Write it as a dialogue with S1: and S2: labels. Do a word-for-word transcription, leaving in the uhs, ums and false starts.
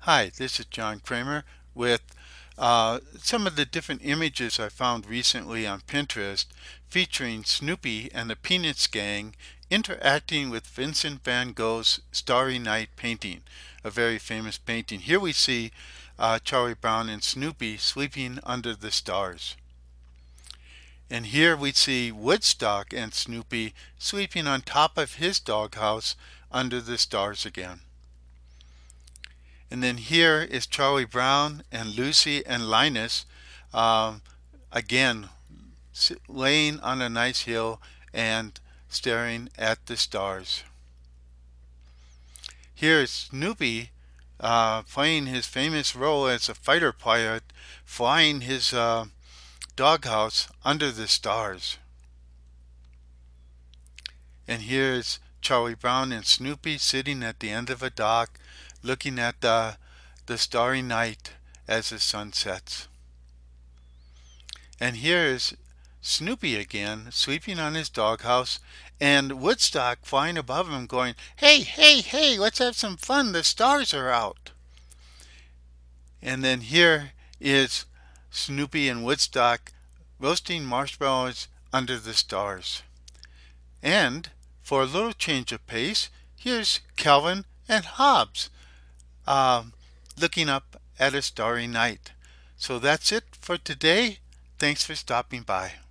S1: Hi, this is John Kramer with uh, some of the different images I found recently on Pinterest featuring Snoopy and the Peanuts gang interacting with Vincent Van Gogh's Starry Night painting, a very famous painting. Here we see uh, Charlie Brown and Snoopy sleeping under the stars. And here we see Woodstock and Snoopy sleeping on top of his doghouse under the stars again. And then here is Charlie Brown and Lucy and Linus, um, again laying on a nice hill and staring at the stars. Here is Snoopy uh, playing his famous role as a fighter pilot, flying his uh, doghouse under the stars. And here's Charlie Brown and Snoopy sitting at the end of a dock looking at the, the starry night as the sun sets. And here's Snoopy again, sleeping on his doghouse, and Woodstock flying above him going, "Hey, hey, hey, let's have some fun, the stars are out." And then here is Snoopy and Woodstock roasting marshmallows under the stars. And for a little change of pace, here's Calvin and Hobbes um, looking up at a starry night. So that's it for today. Thanks for stopping by.